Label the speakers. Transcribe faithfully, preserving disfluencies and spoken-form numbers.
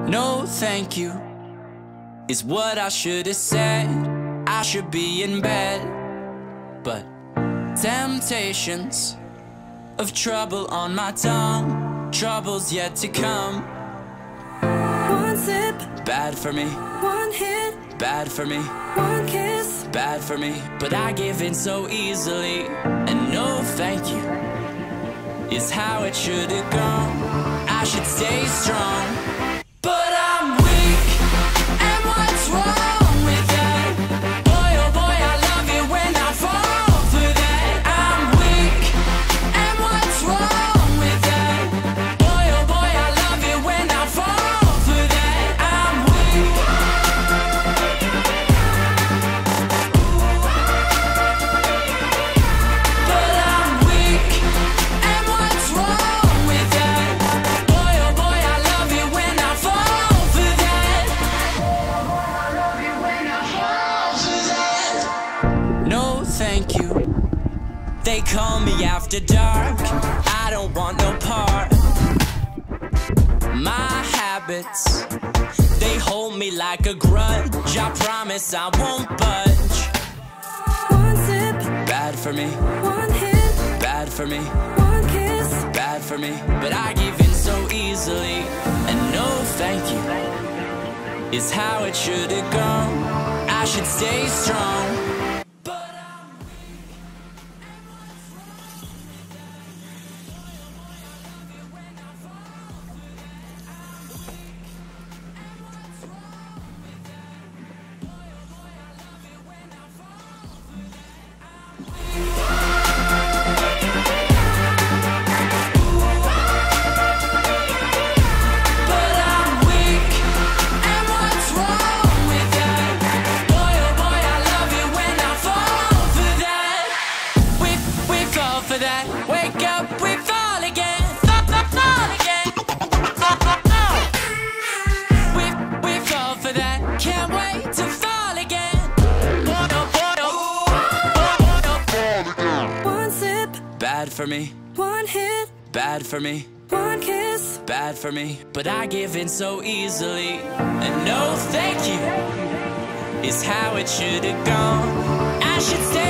Speaker 1: No thank you is what I should have said. I should be in bed, but temptations of trouble on my tongue, trouble's yet to come.
Speaker 2: One sip,
Speaker 1: bad for me.
Speaker 2: One hit,
Speaker 1: bad for me.
Speaker 2: One kiss,
Speaker 1: bad for me. But I give in so easily, and no thank you is how it should have gone. I should stay strong, but I'm weak, and what's wrong with that? Boy, oh boy, I love it when I fall for that. I'm weak, and what's wrong with that? Boy, oh boy, I love it when I fall for that. I'm weak, but I'm weak, and what's wrong with that? Boy, oh boy, I love it when I fall for that. No thank you, they call me after dark, I don't want no part. My habits, they hold me like a grudge, I promise I won't budge.
Speaker 2: one sip,
Speaker 1: Bad for me,
Speaker 2: one hit,
Speaker 1: bad for me,
Speaker 2: one kiss,
Speaker 1: bad for me. But I give in so easily, and no thank you is how it should have gone. I should stay strong, but I'm But I'm weak, and what's wrong with that? Boy, oh boy, I love it when I fall for that. We, we fall for that. Wake up, we fall again. Fall, fall, fall again. We, we fall for that. Can't wait to fall again. Boy, oh boy, oh, boy, oh,
Speaker 2: one sip,
Speaker 1: bad for me,
Speaker 2: one hit,
Speaker 1: bad for me.
Speaker 2: one kiss,
Speaker 1: Bad for me, but I give in so easily, and no thank you is how it should have gone. I should stay